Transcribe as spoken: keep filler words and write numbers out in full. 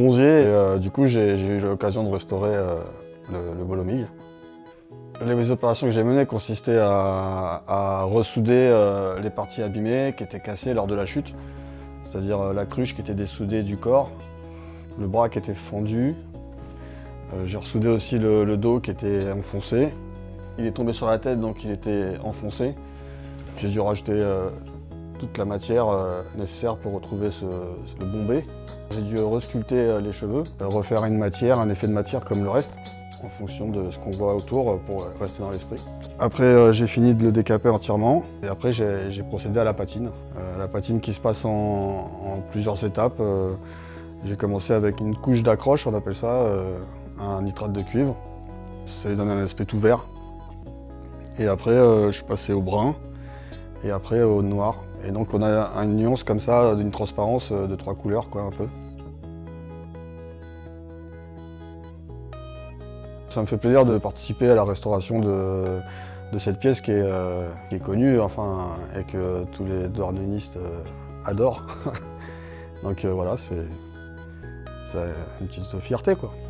bronzier et euh, du coup j'ai eu l'occasion de restaurer euh, le, le Bolomig. Les opérations que j'ai menées consistaient à, à ressouder euh, les parties abîmées qui étaient cassées lors de la chute, c'est-à-dire euh, la cruche qui était dessoudée du corps, le bras qui était fendu. Euh, j'ai ressoudé aussi le, le dos qui était enfoncé. Il est tombé sur la tête donc il était enfoncé. J'ai dû rajouter euh, toute la matière euh, nécessaire pour retrouver ce, le bombé. J'ai dû resculpter euh, les cheveux, euh, refaire une matière, un effet de matière comme le reste, en fonction de ce qu'on voit autour pour rester dans l'esprit. Après euh, j'ai fini de le décaper entièrement et après j'ai procédé à la patine. Euh, la patine qui se passe en, en plusieurs étapes. Euh, j'ai commencé avec une couche d'accroche, on appelle ça, euh, un nitrate de cuivre. Ça lui donne un aspect tout vert. Et après euh, je suis passé au brun et après au noir. Et donc on a une nuance comme ça, d'une transparence de trois couleurs quoi un peu. Ça me fait plaisir de participer à la restauration de, de cette pièce qui est, euh, qui est connue enfin, et que tous les douarnennistes euh, adorent. Donc euh, voilà, c'est une petite fierté quoi.